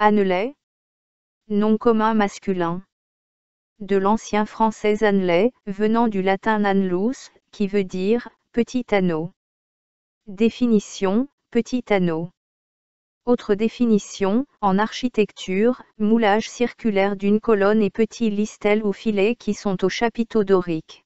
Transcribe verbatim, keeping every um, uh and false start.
Annelay. Nom commun masculin. De l'ancien français annelay, venant du latin annulus, qui veut dire « petit anneau ». Définition, petit anneau. Autre définition, en architecture, moulage circulaire d'une colonne et petits listels ou filets qui sont aux chapiteaux doriques.